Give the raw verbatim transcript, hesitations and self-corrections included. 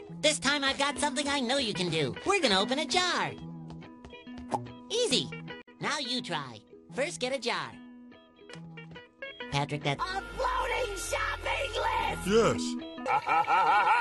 This time I've got something I know you can do. We're gonna open a jar. Easy. Now you try. First, get a jar. Patrick, that... A floating shopping list! Yes.